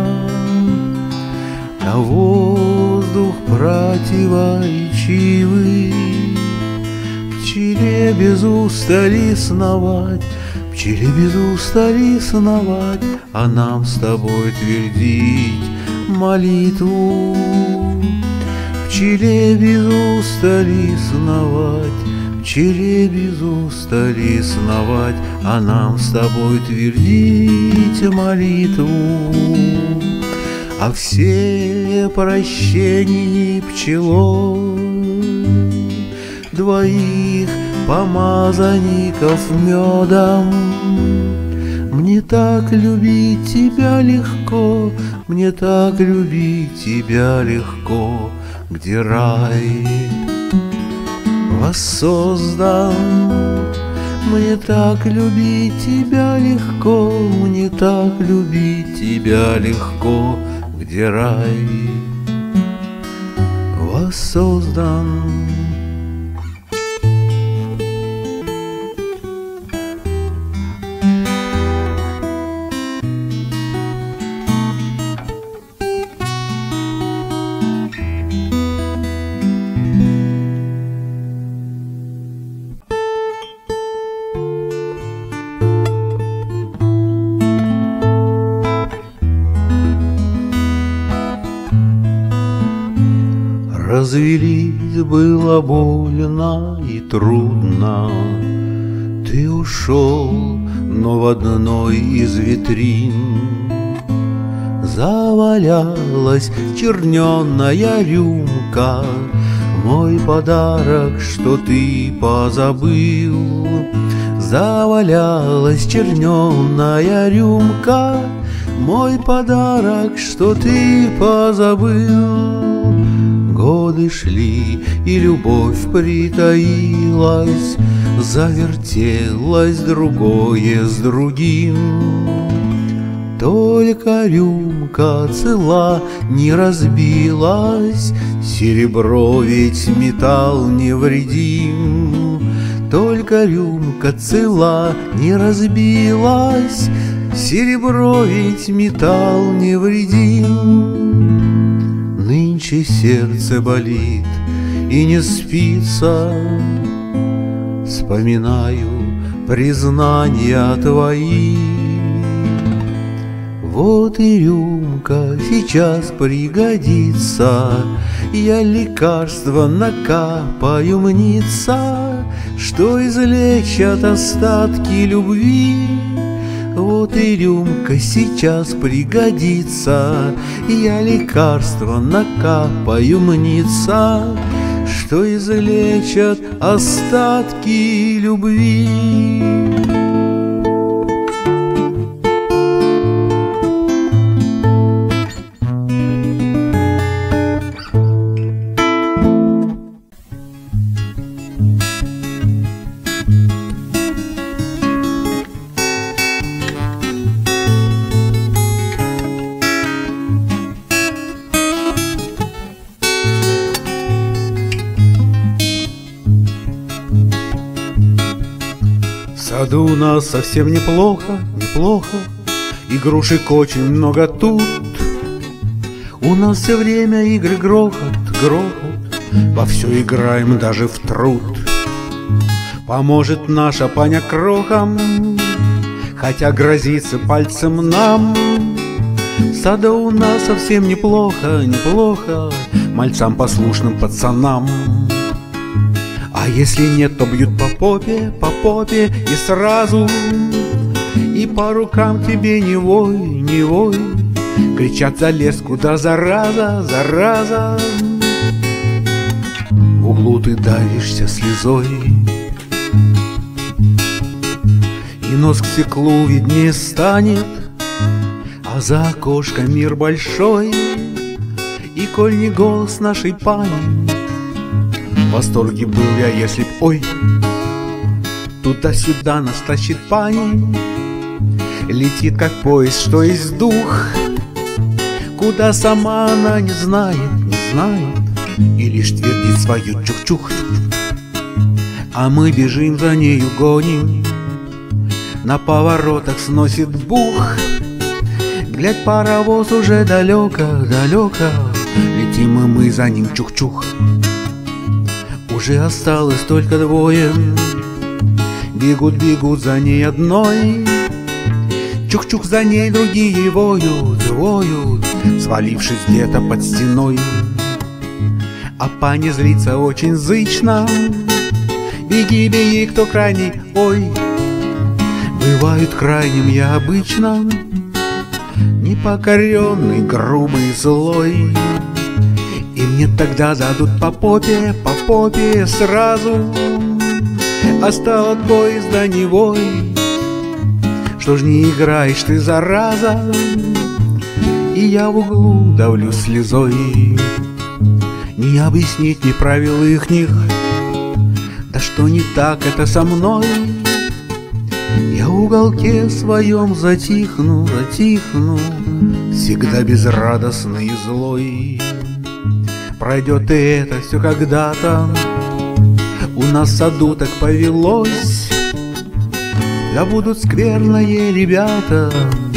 а воздух противоречивый. Пчеле без устали сновать, пчеле без устали сновать, а нам с тобой твердить молитву. Пчеле без устали сновать, пчеле без устали сновать, а нам с тобой твердить молитву. А все прощения пчелой двоих помазанников медом. Мне так любить тебя легко, мне так любить тебя легко, где рай воссоздан. Мне так любить тебя легко, мне так любить тебя легко, где рай воссоздан. Развелись было больно и трудно, ты ушел, но в одной из витрин завалялась черненая рюмка, мой подарок, что ты позабыл. Завалялась черненая рюмка, мой подарок, что ты позабыл. Годы шли, и любовь притаилась, завертелось другое с другим. Только рюмка цела не разбилась, серебро ведь металл невредим. Только рюмка цела не разбилась, серебро ведь металл невредим. Нынче сердце болит и не спится, вспоминаю признания твои. Вот и рюмка сейчас пригодится, я лекарство накапаю мнится, что излечат остатки любви. Вот и рюмка сейчас пригодится, я лекарство накапаю мнится, что излечат остатки любви. В саду у нас совсем неплохо, неплохо, игрушек очень много тут. У нас все время игры, грохот, грохот, во все играем, даже в труд. Поможет наша паня крохам, хотя грозится пальцем нам. В саду у нас совсем неплохо, неплохо, мальцам послушным пацанам. А если нет, то бьют по попе и сразу. И по рукам тебе не вой, не вой, кричат: залез куда, зараза, зараза. В углу ты давишься слезой, и нос к стеклу виднее станет, а за окошком мир большой. И коль не голос нашей пани, в восторге был я, если б, ой, туда-сюда нас тащит пани. Летит, как поезд, что есть дух, куда сама она не знает, не знает, и лишь твердит свою чух-чух. А мы бежим за нею, гоним, на поворотах сносит бух. Глядь, паровоз уже далеко, далеко, летим и мы за ним, чух-чух. Уже осталось только двое, бегут, бегут за ней одной. Чух-чух за ней, другие воют, воют, свалившись где-то под стеной. А пани злится очень зычно: беги, беги, кто крайний, ой. Бывает крайним я обычно, непокоренный, грубый, злой. И мне тогда дадут по попе сразу. А стал от поезда не вой, что ж не играешь ты, зараза? И я в углу давлю слезой. Не объяснить, ни правил ихних, да что не так это со мной? Я в уголке своем затихну, затихну, всегда безрадостный и злой. Пройдет и это все когда-то, у нас в саду так повелось. Да будут скверные ребята,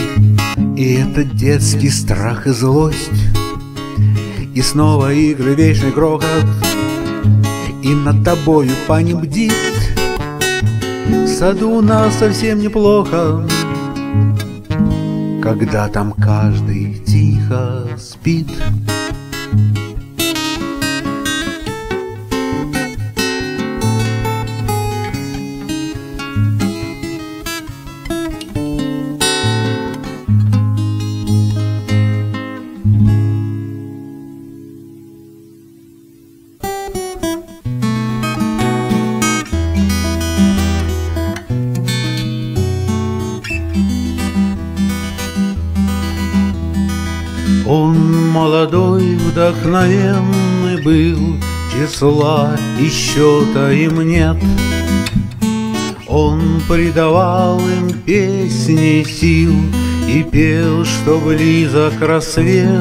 и этот детский страх и злость. И снова игры, вечный грохот, и над тобою пани бдит. В саду у нас совсем неплохо, когда там каждый тихо спит. Он молодой, вдохновенный был, числа и счета им нет. Он придавал им песни сил и пел, что близок рассвет.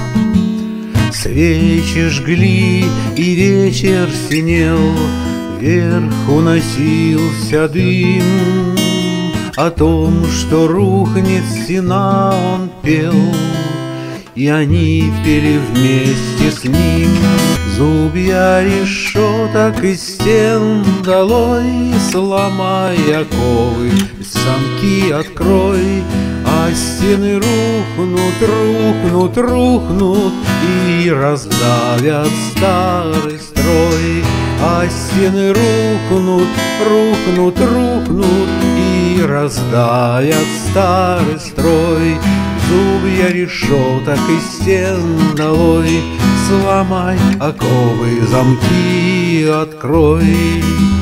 Свечи жгли, и вечер синел, вверх уносился дым. О том, что рухнет стена, он пел, и они пели вместе с ним. Зубья решеток и стен долой, сломай оковы, замки открой. А стены рухнут, рухнут, рухнут и раздавят старый строй. А стены рухнут, рухнут, рухнут и раздавят старый строй. Зубья решеток и стен долой, сломай оковы, замки открой.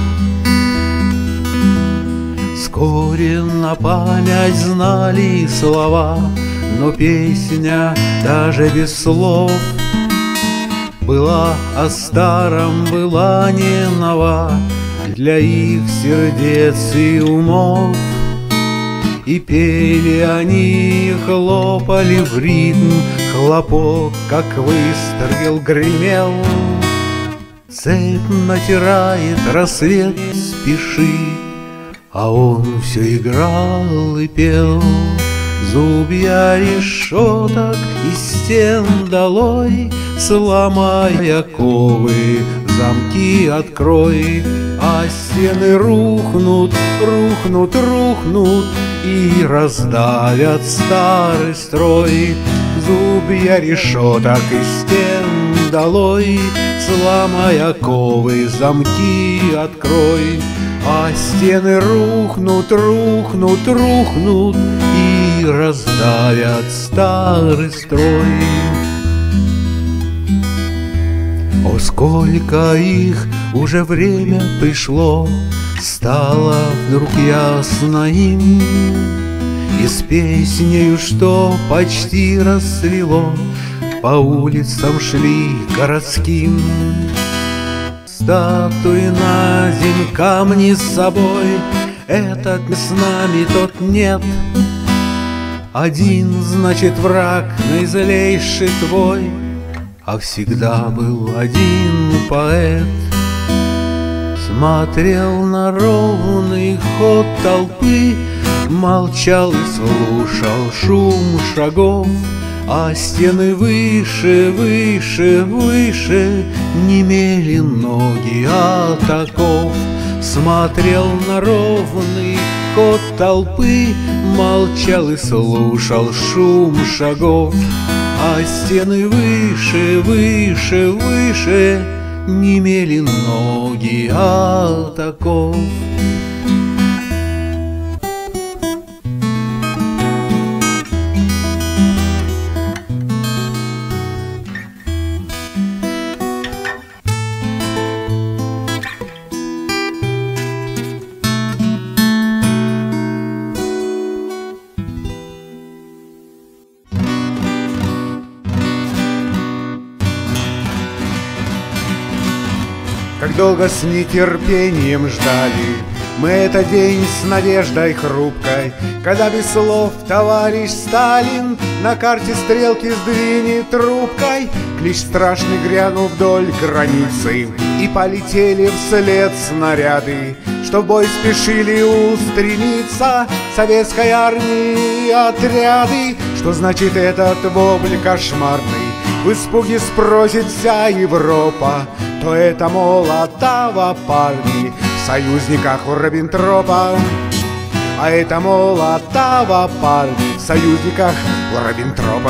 Вскоре на память знали слова, но песня даже без слов была о старом, была не нова для их сердец и умов. И пели они, и хлопали в ритм, хлопок, как выстрел, гремел. Цепь натирает, рассвет спешит, а он все играл и пел. Зубья решеток и стен долой, сломая оковы, замки открой, а стены рухнут, рухнут, рухнут и раздавят старый строй. Зубья решеток и стен долой, сломая оковы, замки открой, а стены рухнут, рухнут, рухнут и раздавят старый строй. О, сколько их уже время пришло, стало вдруг ясно им, и с песнею, что почти расцвело, по улицам шли городским. Статуи на земь, камни с собой, этот с нами, тот нет. Один, значит, враг наизлейший твой, а всегда был один поэт. Смотрел на ровный ход толпы, молчал и слушал шум шагов, а стены выше, выше, выше немели ноги от оков. Смотрел на ровный ход толпы, молчал и слушал шум шагов, а стены выше, выше, выше немели ноги от оков. Как долго с нетерпением ждали мы этот день с надеждой хрупкой, когда без слов товарищ Сталин на карте стрелки сдвинет трубкой. Клич страшный грянул вдоль границы, и полетели вслед снаряды, что в бой спешили устремиться советской армии отряды. Что значит этот вопль кошмарный? В испуге спросит вся Европа, то это Молотова парни в союзниках у Риббентропа. А это Молотова парни в союзниках у Риббентропа.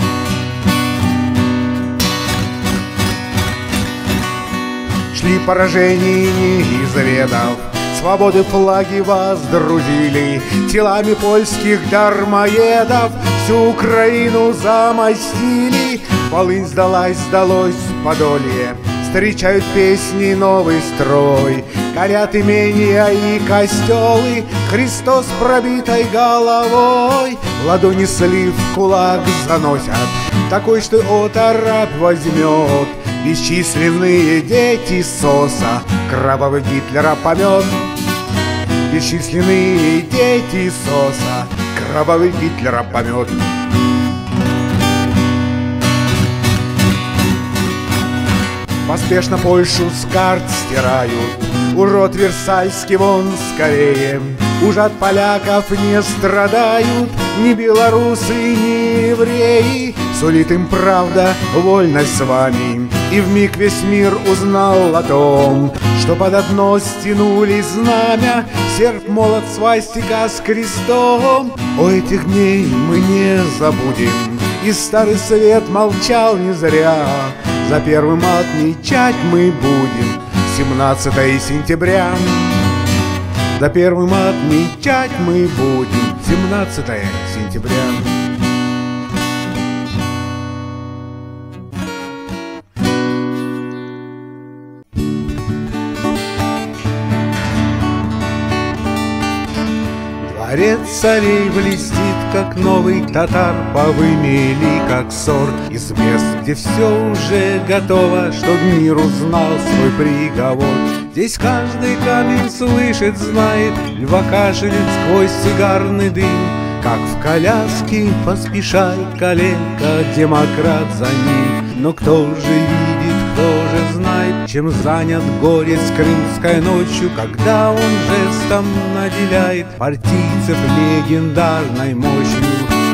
Шли поражений не изведав, свободы флаги воздрузили, телами польских дармоедов всю Украину замостили. Волынь сдалась, сдалось Подолье, встречают песни новый строй, горят имения и костелы, Христос пробитой головой. Ладони слив кулак заносят, такой, что оторопь возьмет. Бесчисленные дети СОСа кровавый Гитлера помет. Бесчисленные дети СОСа кровавый Гитлера помет. Поспешно Польшу с карт стирают, урод Версальский вон скорее. Уж от поляков не страдают ни белорусы, ни евреи. Сулит им правда вольность с вами, и вмиг весь мир узнал о том, что под одно стянули знамя серп, молот, свастика с крестом. О, этих дней мы не забудем, и Старый Свет молчал не зря. За первым отмечать мы будем 17 сентября. За первым отмечать мы будем 17 сентября. Дворец царей блестит, как новый татар, повымели, как сор из мест, где все уже готово, чтоб мир узнал свой приговор. Здесь каждый камень слышит, знает, льва кашель сквозь сигарный дым, как в коляске поспешает калека, демократ за ним. Но кто же видит, кто же знает, чем занят горец крымской ночью, когда он жестом наделяет партийцев легендарной мощью.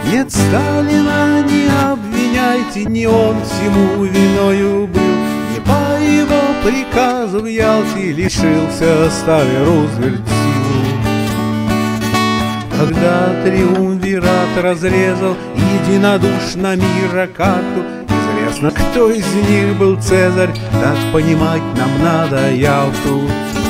Нет, Сталина не обвиняйте, не он всему виною был. Не по его приказу в Ялте лишился старый Рузвельт сил. Когда триумвират разрезал единодушно мира карту, известно, кто из них был Цезарь, так понимать нам надо Ялту.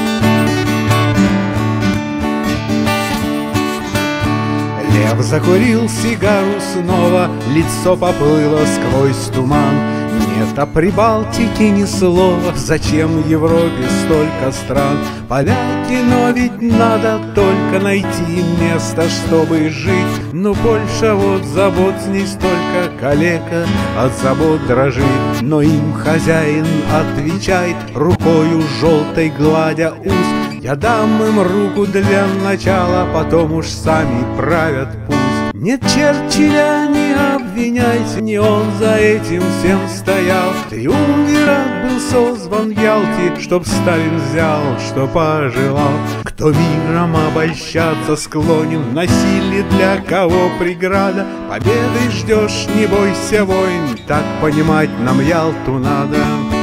Лев закурил сигару снова, лицо поплыло сквозь туман. Нет о Прибалтике ни слова, зачем в Европе столько стран? Поляки, но ведь надо только найти место, чтобы жить. Но Польша вот забот с ней столько, калека от забот дрожит. Но им хозяин отвечает, рукою желтой гладя ус: я дам им руку для начала, потом уж сами правят пусть. Нет, Черчилля не обвиняйте, не он за этим всем стоял. Триумвират был созван в Ялте, чтоб Сталин взял, что пожелал. Кто миром обольщаться склонен, насилие для кого преграда. Победы ждешь, не бойся войн, так понимать нам Ялту надо.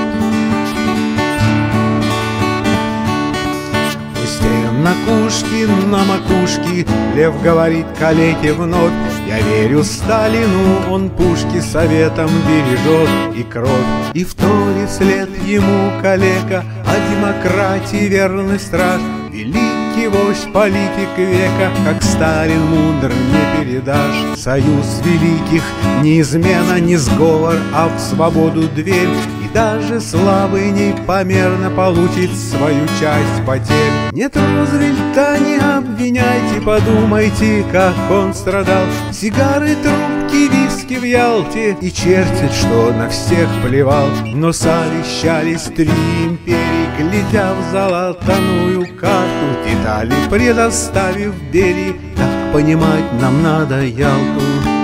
На кушке, на макушке лев говорит калеке вновь: я верю Сталину, он пушки советом бережет и кровь. И вторит след ему калека: о демократии верный страж. Великий вождь, политик века, как Сталин мудр не передашь. Союз великих не измена, не сговор, а в свободу дверь. И даже слабый непомерно получит свою часть потерь. Нет, Рузвельта не обвиняйте, подумайте, как он страдал. Сигары, трубки, виски в Ялте, и Черчилль, что на всех плевал. Но совещались три империи, глядя в золотаную карту, детали предоставив Берии. Так понимать нам надо Ялту.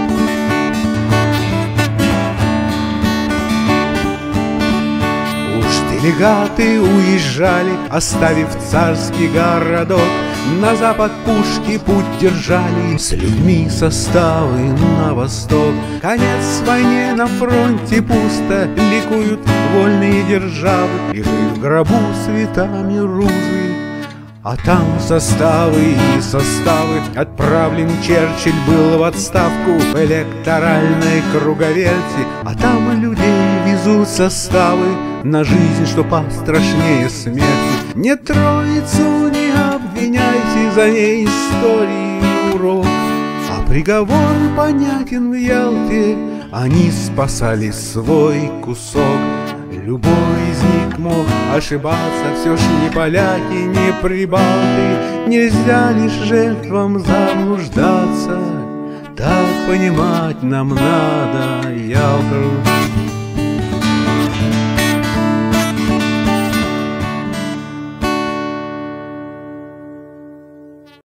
Делегаты уезжали, оставив царский городок. На запад пушки путь держали, с людьми составы на восток. Конец войне, на фронте пусто, ликуют вольные державы. Лежит в гробу с цветами Рузвельт, а там составы и составы. Отправлен Черчилль был в отставку в электоральной круговерти, а там людей везут составы на жизнь, что пострашнее смерти. Не Троицу не обвиняйте, за ней истории урок, а приговор понятен в Ялте, они спасали свой кусок. Любой из них мог ошибаться, все ж не поляки, не прибалты. Нельзя лишь жертвам заблуждаться, так понимать нам надо Ялту.